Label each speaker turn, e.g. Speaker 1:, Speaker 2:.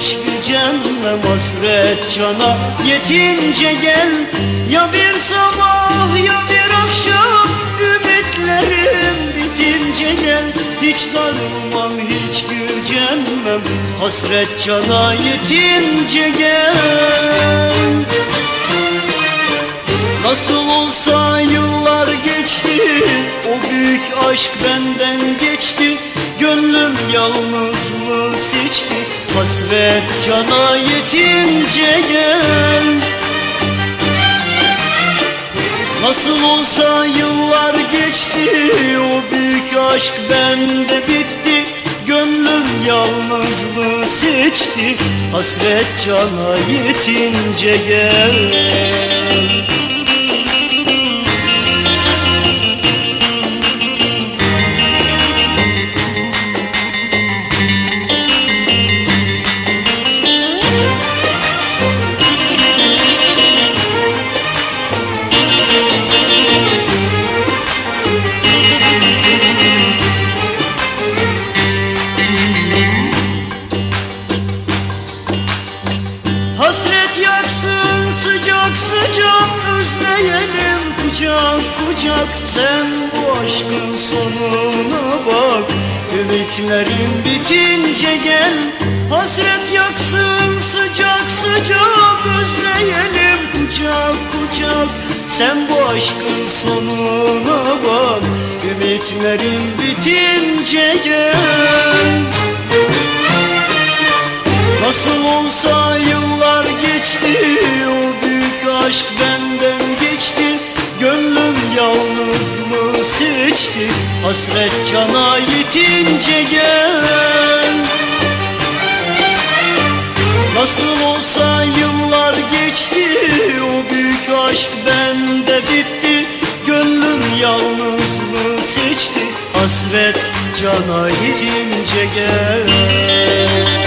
Speaker 1: hiç gücenmem, hasret cana yetince gel. Ya bir sabah ya bir akşam, ümitlerim bitince gel. Hiç darılmam, hiç gücenmem, hasret cana yetince gel. Nasıl olsa yıllar geçti, o büyük aşk benden geçti. Gönlüm yalnızlığı seçti, hasret cana yetince gel. Nasıl olsa yıllar geçti, o büyük aşk bende bitti. Gönlüm yalnızlığı seçti, hasret cana yetince gel. Hasret yaksın sıcak sıcak, özleyelim kucak kucak. Sen bu aşkın sonuna bak, ümitlerim bitince gel. Hasret yaksın sıcak sıcak, özleyelim kucak kucak. Sen bu aşkın sonuna bak, ümitlerim bitince gel. Nasıl olsa yıllar geçti, o büyük aşk benden geçti. Gönlüm yalnızlığı seçti, hasret cana yetince gel. Nasıl olsa yıllar geçti, o büyük aşk bende bitti. Gönlüm yalnızlığı seçti, hasret cana yetince gel.